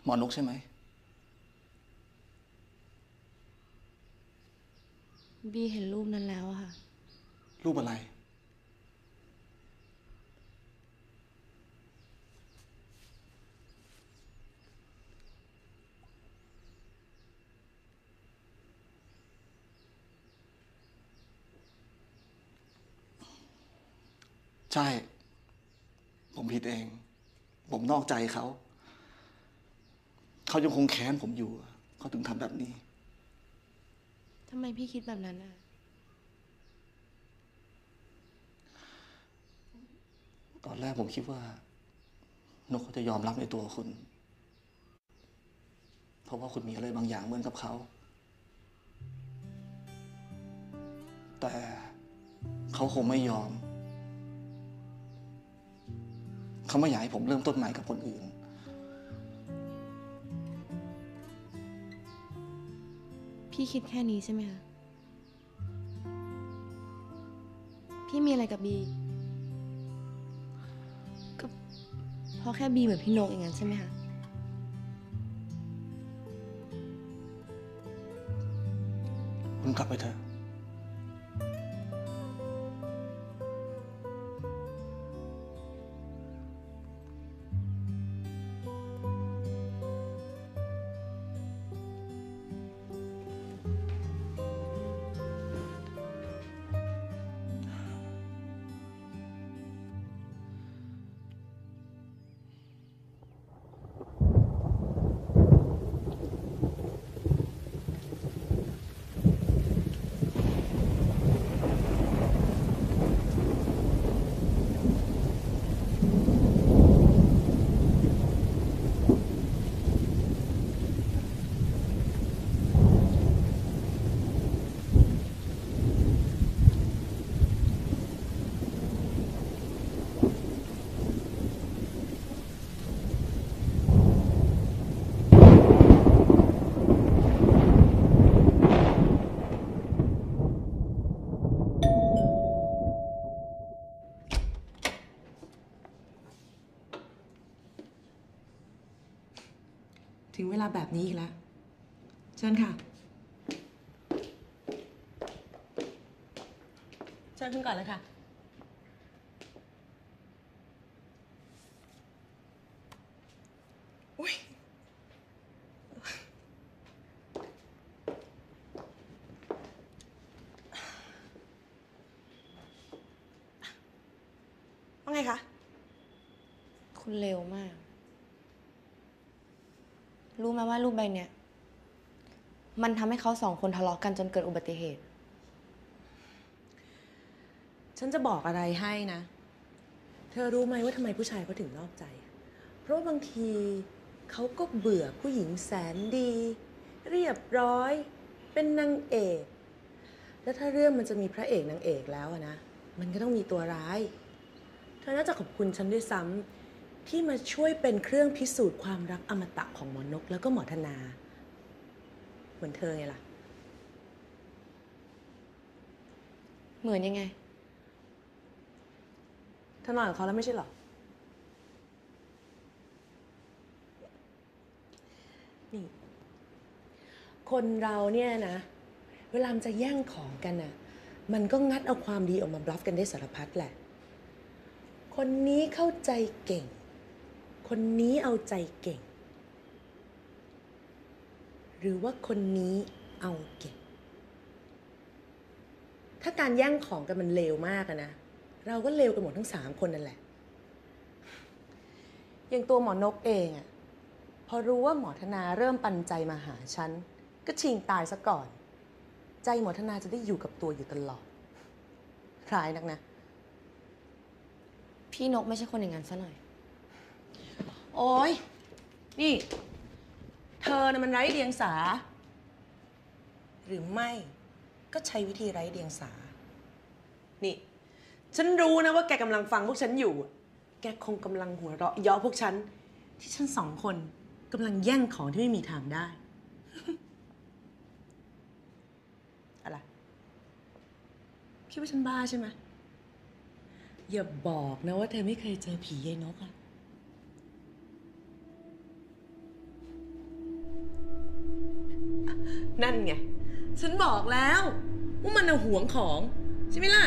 หมอนกใช่ไหมบีเห็นรูปนั้นแล้วอะค่ะรูปอะไรใช่ผมผิดเองผมนอกใจเขาเขายังคงแค้นผมอยู่เขาถึงทำแบบนี้ทำไมพี่คิดแบบนั้นอะตอนแรกผมคิดว่านกเขาจะยอมรับในตัวคุณเพราะว่าคุณมีอะไรบางอย่างเหมือนกับเขาแต่เขาคงไม่ยอมเขาไม่อยากให้ผมเริ่มต้นใหม่กับคนอื่นพี่คิดแค่นี้ใช่ไหมคะพี่มีอะไรกับบีก็เพราะแค่บีเหมือนพี่นกอย่างนั้นใช่ไหมคะคุณกลับไปเถอะถึงเวลาแบบนี้อีกแล้วเชิญค่ะเชิญคุณก่อนเลยค่ะอุ๊ยว่าไงคะคุณเร็วมาก รู้ไหมว่ารูปใบเนี้ยมันทำให้เขาสองคนทะเลาะกันจนเกิดอุบัติเหตุฉันจะบอกอะไรให้นะเธอรู้ไหมว่าทำไมผู้ชายเขาถึงนอกใจ เพราะว่าบางทีเขาก็เบื่อผู้หญิงแสนดี เรียบร้อยเป็นนางเอกแล้วถ้าเรื่องมันจะมีพระเอกนางเอกแล้วนะมันก็ต้องมีตัวร้ายเธอน่าจะขอบคุณฉันด้วยซ้ำที่มาช่วยเป็นเครื่องพิสูจน์ความรักอมตะของหมอนกแล้วก็หมอธนาเหมือนเธอไงล่ะเหมือนยังไงเธอนอนกับเขาแล้วไม่ใช่หรอนี่คนเราเนี่ยนะเวลามันจะแย่งของกันน่ะมันก็งัดเอาความดีออกมาบลัฟกันได้สารพัดแหละคนนี้เข้าใจเก่งคนนี้เอาใจเก่งหรือว่าคนนี้เอาเก่งถ้าการแย่งของกันมันเลวมากนะเราก็เลวกันหมดทั้ง3 คนนั่นแหละอย่างตัวหมอนกเองอะพอรู้ว่าหมอธนาเริ่มปันใจมาหาฉันก็ชิงตายซะก่อนใจหมอธนาจะได้อยู่กับตัวอยู่ตลอดร้ายนักนะพี่นกไม่ใช่คนอย่างนั้นซะหน่อยโอ๊ยนี่เธอน่ะมันไร้เดียงสาหรือไม่ก็ใช้วิธีไร้เดียงสานี่ฉันรู้นะว่าแกกำลังฟังพวกฉันอยู่แกคงกำลังหัวเราะเยาะพวกฉันที่ฉัน2 คนกำลังแย่งของที่ไม่มีทางได้อะไรคิดว่าฉันบ้าใช่ไหมอย่าบอกนะว่าเธอไม่เคยเจอผียายนกอะนั่นไงฉันบอกแล้วว่ามันหวงของใช่ไหมล่ะ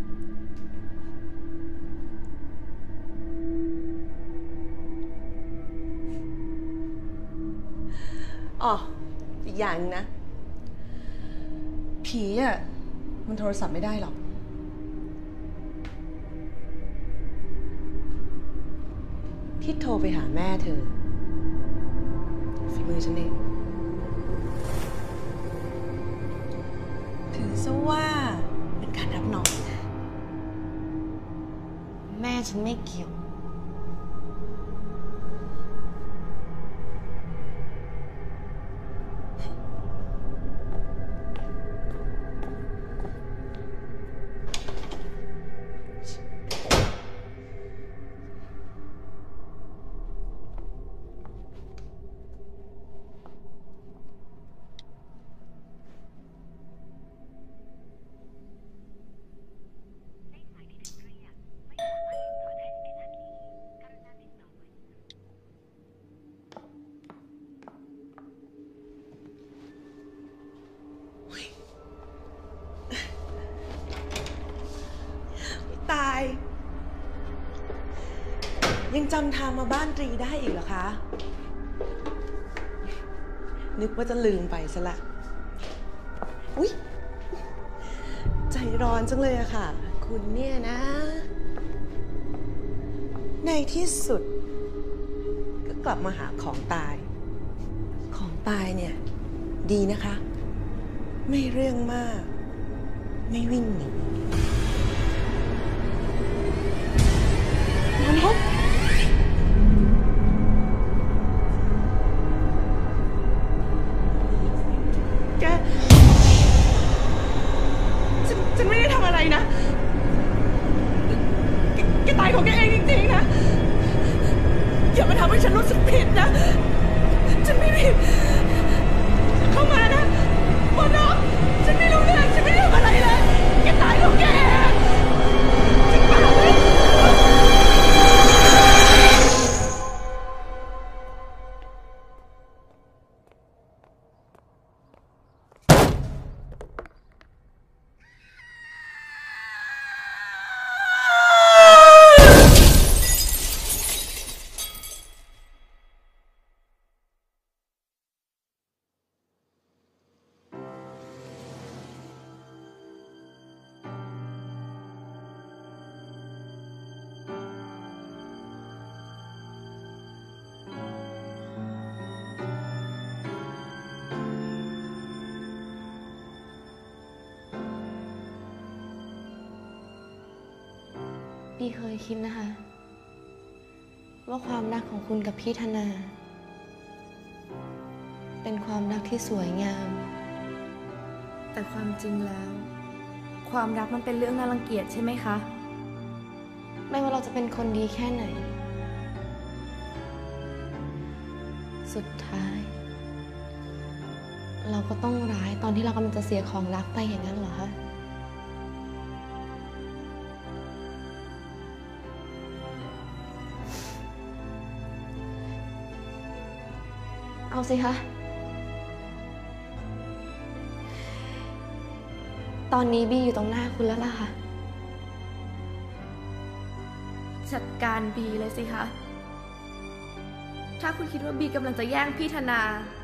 อ๋ออีกอย่างนึงนะผีอ่ะมันโทรศัพท์ไม่ได้หรอกที่โทรไปหาแม่เธอฝีมือฉันเองถือซะว่าเป็นการรับน้องนะแม่ฉันไม่เกี่ยวตายยังจำทางมาบ้านตรีได้อีกเหรอคะนึกว่าจะลืมไปซะละอุ๊ยใจร้อนจังเลยอะค่ะคุณเนี่ยนะในที่สุดก็กลับมาหาของตายของตายเนี่ยดีนะคะไม่เรื่องมากไม่วิ่งหนีนกแกฉันไม่ได้ทำอะไรนะแกตายของแกเองจริงๆนะอย่ามาทำให้ฉันรู้สึกผิดนะฉันไม่ผิดเข้ามานะบนน้องฉันไม่รู้เรื่องฉันไม่ได้ทำอะไรเลยแกตายของแกเองฉันเปล่าเลยพี่เคยคิดนะคะว่าความรักของคุณกับพี่ธนา เป็นความรักที่สวยงามแต่ความจริงแล้ว ความรักมันเป็นเรื่องน่ารังเกียจใช่ไหมคะไม่ว่าเราจะเป็นคนดีแค่ไหน สุดท้าย เราก็ต้องร้ายตอนที่เรากำลังจะเสียของรักไปอย่างนั้นเหรอคะเอาสิคะ ตอนนี้บี้อยู่ตรงหน้าคุณแล้วล่ะค่ะจัดการบีเลยสิคะ ถ้าคุณคิดว่าบีกำลังจะแย่งพี่ธนา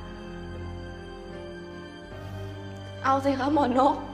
เอาสิคะหมอนก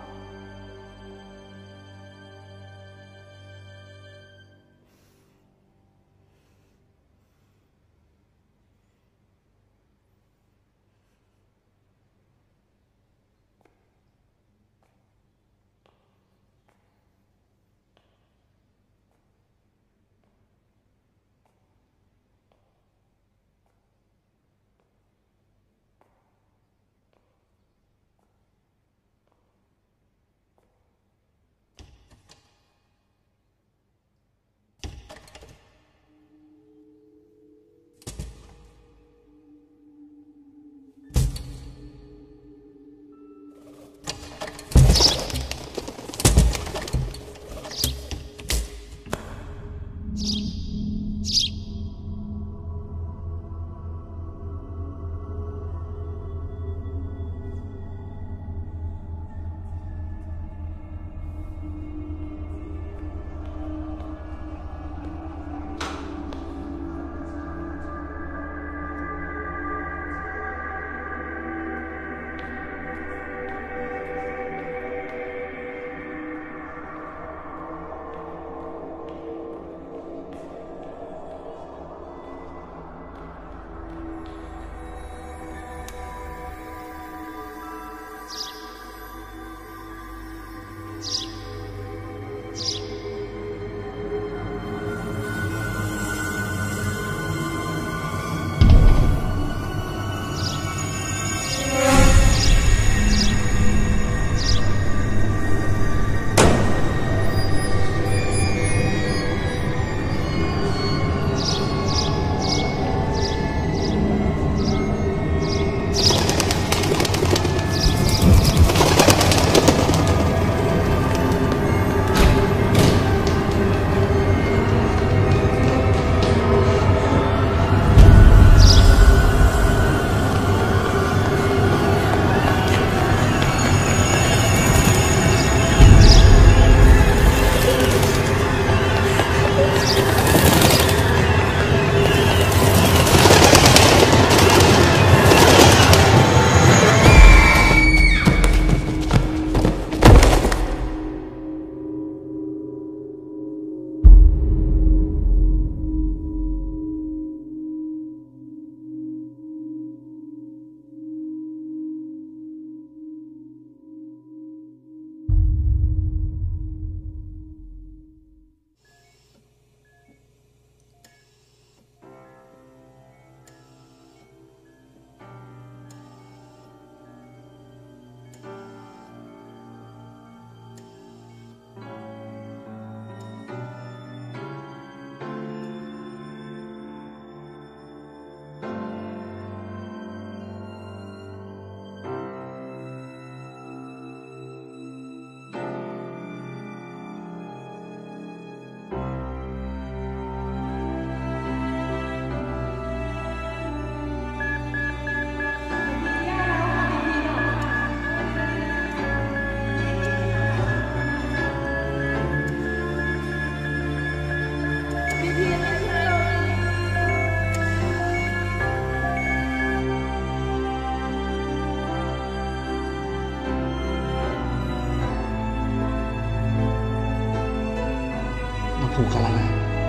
ผูกกันแล้วนะ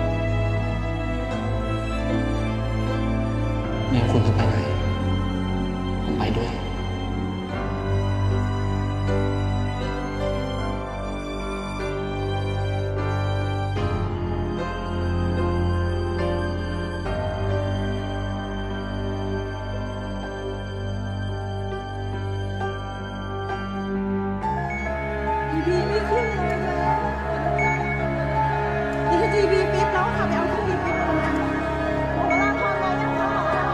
งั้นคุณจะไปไหนผมไปด้วยทีบีไม่ขึ้นเลยนะนี่คือทีบีฟิตแล้วค่ะไปเอาทีบีฟิตมานะหมอเวลาพอไหมนะคะหมอเวลา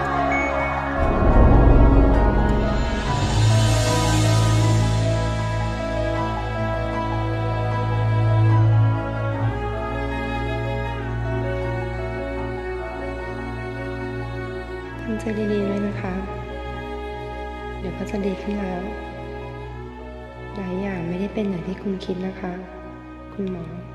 ทำใจดีๆเลยนะคะ เดี๋ยวก็จะดีขึ้นแล้ว หลายอย่างไม่ได้เป็นอย่างที่คุณคิดนะคะ คุณหมอ